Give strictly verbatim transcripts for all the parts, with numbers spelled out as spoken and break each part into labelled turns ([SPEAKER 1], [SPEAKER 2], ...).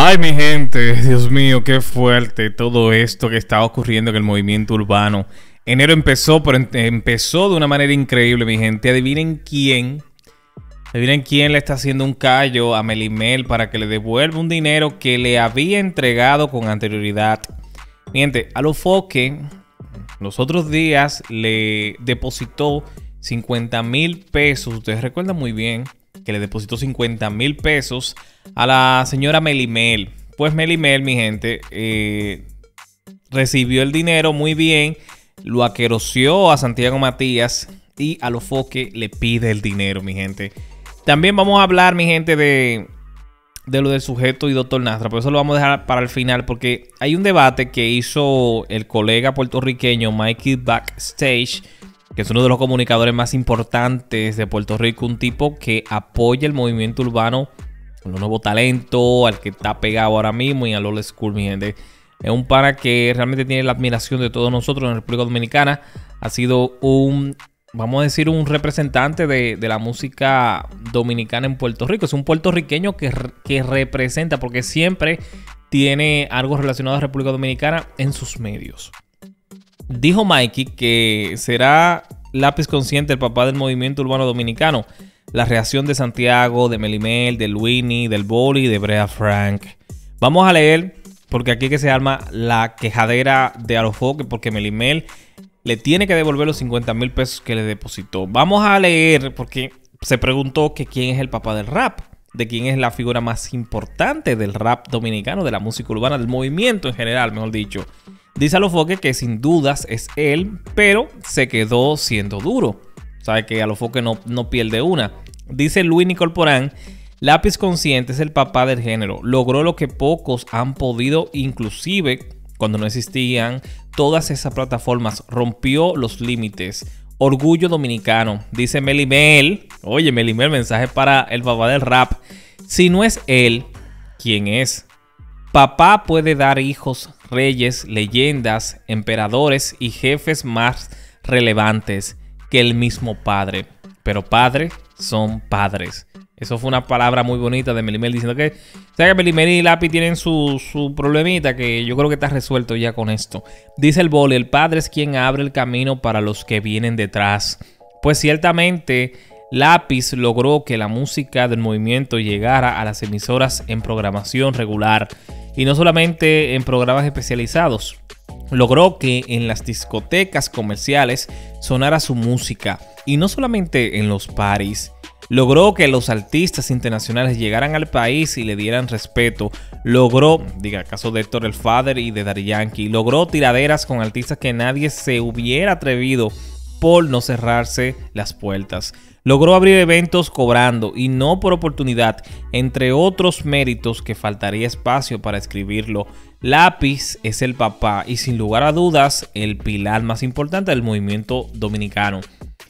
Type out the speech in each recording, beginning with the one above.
[SPEAKER 1] Ay, mi gente, Dios mío, qué fuerte todo esto que está ocurriendo en el movimiento urbano. Enero empezó, pero em- empezó de una manera increíble, mi gente. Adivinen quién, adivinen quién le está haciendo un callo a Mely Mel para que le devuelva un dinero que le había entregado con anterioridad. Mi gente, Alofoque los otros días le depositó cincuenta mil pesos. Ustedes recuerdan muy bien que le depositó cincuenta mil pesos a la señora Mely Mel. Pues Mely Mel, mi gente, eh, recibió el dinero muy bien, lo aqueroció a Santiago Matías y Alofoque le pide el dinero, mi gente. También vamos a hablar, mi gente, de, de lo del sujeto y doctor Nastra, por eso lo vamos a dejar para el final, porque hay un debate que hizo el colega puertorriqueño Mikey Backstage, que es uno de los comunicadores más importantes de Puerto Rico, un tipo que apoya el movimiento urbano con los nuevos talentos, al que está pegado ahora mismo y al old school, mi gente. Es un pana que realmente tiene la admiración de todos nosotros en la República Dominicana. Ha sido un, vamos a decir, un representante de, de la música dominicana en Puerto Rico. Es un puertorriqueño que, que representa, porque siempre tiene algo relacionado a la República Dominicana en sus medios. Dijo Mikey que será Lápiz Consciente el papá del movimiento urbano dominicano. La reacción de Santiago, de Mely Mel, de Luini, del Boli y de Brea Frank. Vamos a leer, porque aquí es que se arma la quejadera de Alofoque, porque Mely Mel le tiene que devolver los cincuenta mil pesos que le depositó. Vamos a leer, porque se preguntó que quién es el papá del rap, de quién es la figura más importante del rap dominicano, de la música urbana, del movimiento en general, mejor dicho. Dice Alofoque que sin dudas es él, pero se quedó siendo duro. Sabe que Alofoque no, no pierde una. Dice Luini Corporán: Lápiz Consciente es el papá del género. Logró lo que pocos han podido, inclusive cuando no existían todas esas plataformas. Rompió los límites. Orgullo dominicano. Dice Mely Mel. Oye, Mely Mel, mensaje para el papá del rap. Si no es él, ¿quién es? Papá puede dar hijos, reyes, leyendas, emperadores y jefes más relevantes que el mismo padre. Pero padres son padres. Eso fue una palabra muy bonita de Mely Mel, diciendo que, o sea, que Mely Mel y Lápiz tienen su, su problemita, que yo creo que está resuelto ya con esto. Dice el Boli: el padre es quien abre el camino para los que vienen detrás. Pues ciertamente Lápiz logró que la música del movimiento llegara a las emisoras en programación regular y no solamente en programas especializados. Logró que en las discotecas comerciales sonara su música y no solamente en los parties. Logró que los artistas internacionales llegaran al país y le dieran respeto. Logró, diga, caso de Héctor el Father y de Daddy Yankee, logró tiraderas con artistas que nadie se hubiera atrevido por no cerrarse las puertas. Logró abrir eventos cobrando y no por oportunidad, entre otros méritos que faltaría espacio para escribirlo. Lápiz es el papá y sin lugar a dudas el pilar más importante del movimiento dominicano.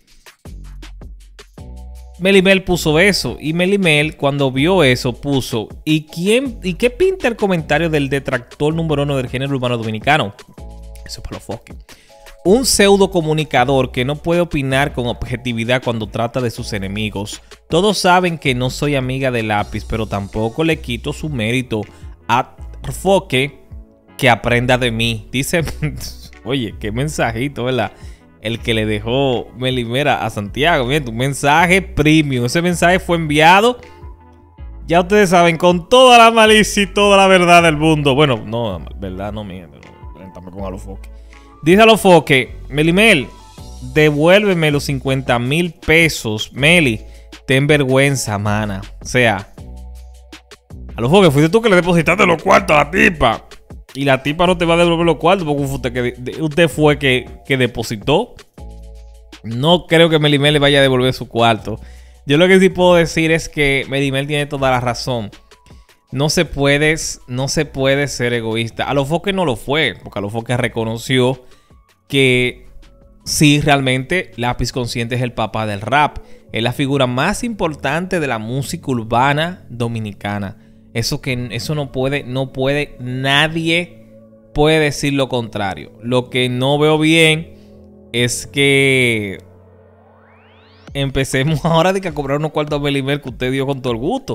[SPEAKER 1] Mely Mel puso eso, y Mely Mel, cuando vio eso, puso: ¿Y quién y qué pinta el comentario del detractor número uno del género urbano dominicano? Eso es para los Alofoque. Un pseudo comunicador que no puede opinar con objetividad cuando trata de sus enemigos. Todos saben que no soy amiga de Lápiz, pero tampoco le quito su mérito a Alofoque, que aprenda de mí. Dice, oye, qué mensajito, ¿verdad? El que le dejó Mely Mel a Santiago. Miren, un mensaje premium. Ese mensaje fue enviado, ya ustedes saben, con toda la malicia y toda la verdad del mundo. Bueno, no, verdad no mía, pero tampoco con Alofoque. Dice Alofoque: Mely Mel, devuélveme los cincuenta mil pesos. Mely, ten vergüenza, mana. O sea, Alofoque, fuiste tú que le depositaste los cuartos a la tipa. Y la tipa no te va a devolver los cuartos porque usted, que, usted fue que, que depositó. No creo que Mely Mel le vaya a devolver su cuarto. Yo lo que sí puedo decir es que Mely Mel tiene toda la razón. No se puede, no se puede ser egoísta. Alofoque no lo fue, porque Alofoque reconoció que sí, realmente Lápiz Consciente es el papá del rap. Es la figura más importante de la música urbana dominicana. Eso que eso no puede, no puede, nadie puede decir lo contrario. Lo que no veo bien es que empecemos ahora de que a cobrar unos cuartos a Mely Mel que usted dio con todo el gusto.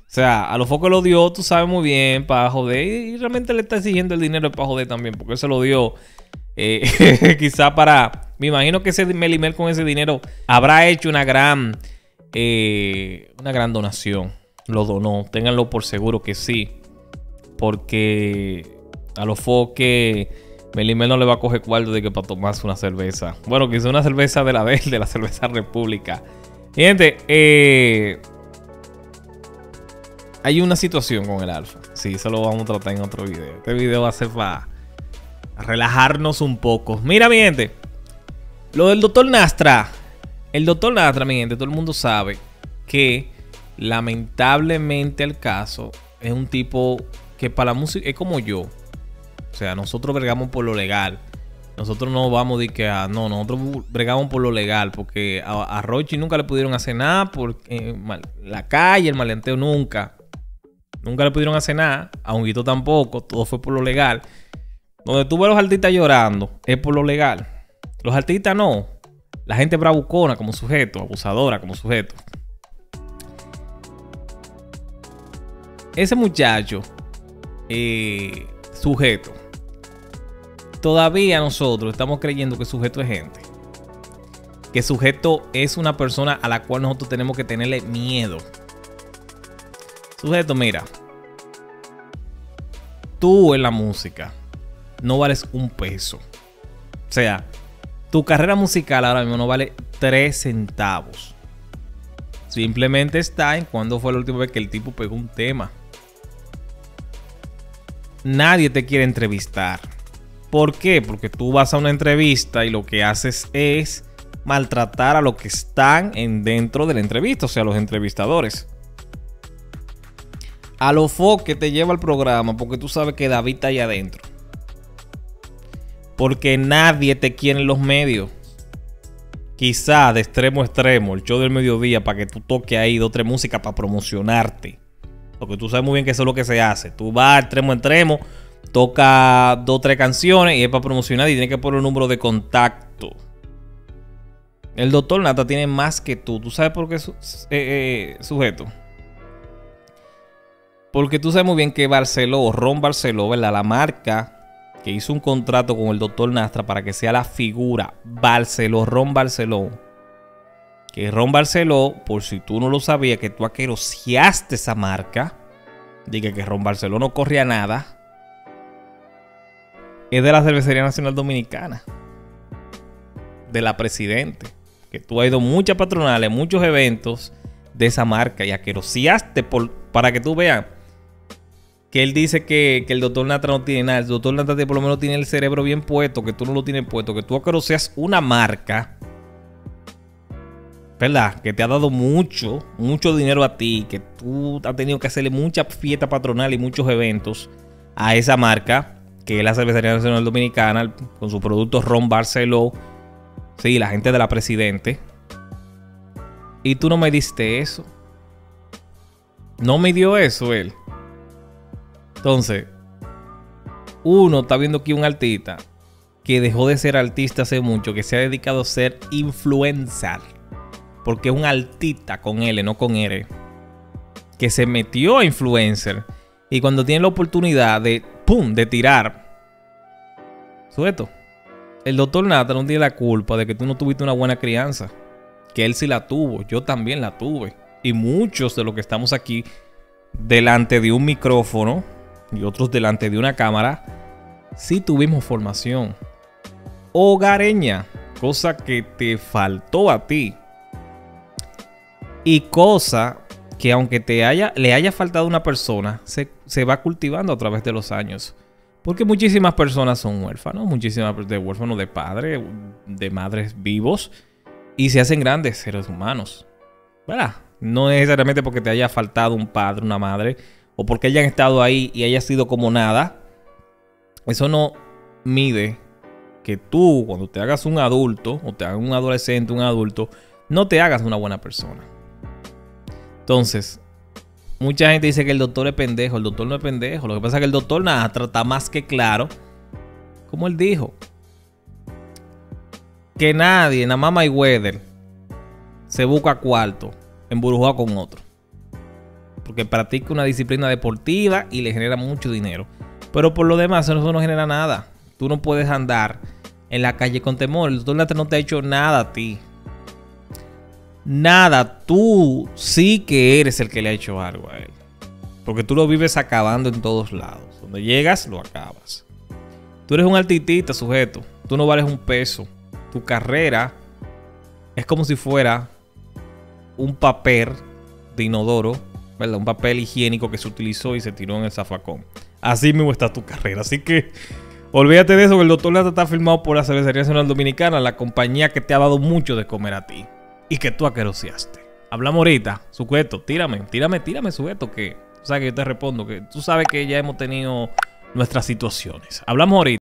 [SPEAKER 1] sea, a los focos lo dio, tú sabes muy bien, para joder. Y realmente le está exigiendo el dinero para joder también, porque él se lo dio eh, quizá para... Me imagino que ese Melle Mel con ese dinero habrá hecho una gran, eh, una gran donación. Lo donó, ténganlo por seguro que sí. Porque a los foques Melle Mel no le va a coger cuarto de que para tomarse una cerveza. Bueno, quizá una cerveza de la de, de la cerveza República. Gente, eh... hay una situación con el Alfa. Sí, eso lo vamos a tratar en otro video. Este video va a ser para relajarnos un poco. Mira, mi gente. Lo del doctor Nastra. El doctor Nastra, mi gente, todo el mundo sabe que lamentablemente el caso es un tipo que para la música es como yo. O sea, nosotros bregamos por lo legal. Nosotros no vamos a decir que a, no, nosotros bregamos por lo legal. Porque a, a Rochi nunca le pudieron hacer nada. Por eh, la calle, el maleanteo nunca. Nunca le pudieron hacer nada. A Honguito tampoco. Todo fue por lo legal. Donde tú ves a los artistas llorando es por lo legal. Los artistas no. La gente bravucona como sujeto. Abusadora como sujeto. Ese muchacho. Eh, sujeto. Todavía nosotros estamos creyendo que sujeto es gente. Que sujeto es una persona a la cual nosotros tenemos que tenerle miedo. Sujeto, mira. Tú en la música no vales un peso. O sea, tu carrera musical ahora mismo no vale tres centavos. Simplemente está en cuándo fue la última vez que el tipo pegó un tema. Nadie te quiere entrevistar. ¿Por qué? Porque tú vas a una entrevista y lo que haces es maltratar a los que están en dentro de la entrevista, o sea, los entrevistadores. A lo fo que te lleva al programa porque tú sabes que David está ahí adentro. Porque nadie te quiere en los medios. Quizá de extremo a extremo, el show del mediodía, para que tú toques ahí dos o tres músicas para promocionarte. Porque tú sabes muy bien que eso es lo que se hace. Tú vas a extremo a extremo, toca dos o tres canciones y es para promocionar y tienes que poner un número de contacto. El doctor Nastra tiene más que tú. ¿Tú sabes por qué su, eh, eh, sujeto? Porque tú sabes muy bien que Barceló, Ron Barceló, ¿verdad? La marca que hizo un contrato con el doctor Nastra para que sea la figura Barceló, Ron Barceló. Que Ron Barceló, por si tú no lo sabías, que tú aqueroseaste esa marca. Diga que Ron Barceló no corría nada. Es de la Cervecería Nacional Dominicana. De la Presidente. Que tú has ido a muchas patronales, muchos eventos de esa marca. Y aqueroseaste por, para que tú veas. Que él dice que, que el doctor Nastra no tiene nada. El doctor Nastra por lo menos tiene el cerebro bien puesto. Que tú no lo tienes puesto. Que tú aqueroseas una marca. ¿Verdad? Que te ha dado mucho, mucho dinero a ti. Que tú has tenido que hacerle mucha fiesta patronal y muchos eventos a esa marca. Que es la Cervecería Nacional Dominicana. Con su producto Ron Barceló. Sí, la gente de la Presidente. Y tú no me diste eso. No me dio eso él. Entonces, uno está viendo aquí un artista que dejó de ser artista hace mucho. Que se ha dedicado a ser influencer. Porque es un artista con L, no con R. Que se metió a influencer. Y cuando tiene la oportunidad de, ¡pum!, de tirar. Sujeto. El doctor Nastra no tiene la culpa de que tú no tuviste una buena crianza. Que él sí la tuvo. Yo también la tuve. Y muchos de los que estamos aquí delante de un micrófono y otros delante de una cámara, sí tuvimos formación hogareña. Cosa que te faltó a ti. Y cosa que aunque te haya, le haya faltado a una persona, se, se va cultivando a través de los años. Porque muchísimas personas son huérfanos, muchísimas de huérfanos de padres, de madres vivos, y se hacen grandes seres humanos. ¿Verdad? No necesariamente porque te haya faltado un padre, una madre, o porque hayan estado ahí y haya sido como nada. Eso no mide que tú, cuando te hagas un adulto, o te hagas un adolescente, un adulto, no te hagas una buena persona. Entonces, mucha gente dice que el doctor es pendejo. El doctor no es pendejo. Lo que pasa es que el doctor Nastra está más que claro. Como él dijo. Que nadie, nada más Mayweather, se busca cuarto embrujado con otro. porque practica una disciplina deportiva y le genera mucho dinero. Pero por lo demás, eso no genera nada. Tú no puedes andar en la calle con temor. El doctor Lata no te ha hecho nada a ti. Nada. Tú sí que eres el que le ha hecho algo a él. Porque tú lo vives acabando en todos lados. Donde llegas, lo acabas. Tú eres un artista, sujeto. Tú no vales un peso. Tu carrera es como si fuera un papel de inodoro, ¿verdad? Un papel higiénico que se utilizó y se tiró en el zafacón. Así mismo está tu carrera. Así que olvídate de eso, que el doctor Lata está firmado por la Cervecería Nacional Dominicana, la compañía que te ha dado mucho de comer a ti y que tú aqueroseaste. Hablamos ahorita, sujeto. Tírame, tírame, tírame, sujeto, que tú sabes que yo te respondo, que tú sabes que ya hemos tenido nuestras situaciones. Hablamos ahorita.